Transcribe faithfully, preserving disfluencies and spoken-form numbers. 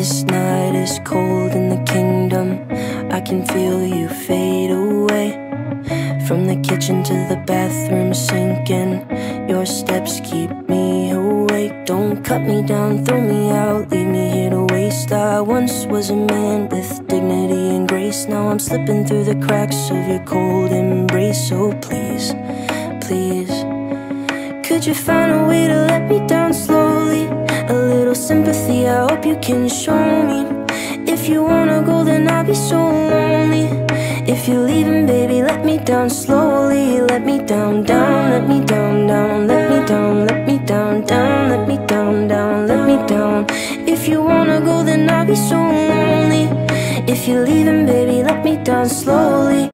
This night is cold in the kingdom. I can feel you fade away. From the kitchen to the bathroom sinking, your steps keep me awake. Don't cut me down, throw me out, leave me here to waste. I once was a man with dignity and grace. Now I'm slipping through the cracks of your cold embrace. So please, please, could you find a way to let me down slowly? A little sympathy, I hope you can show me. If you wanna go, then I'll be so lonely. If you're leaving, baby, let me down slowly. Let me down, down, let me down, down. Let me down, let me down, down. Let me down, down, let me down. If you wanna go, then I'll be so lonely. If you're leaving, baby, let me down slowly.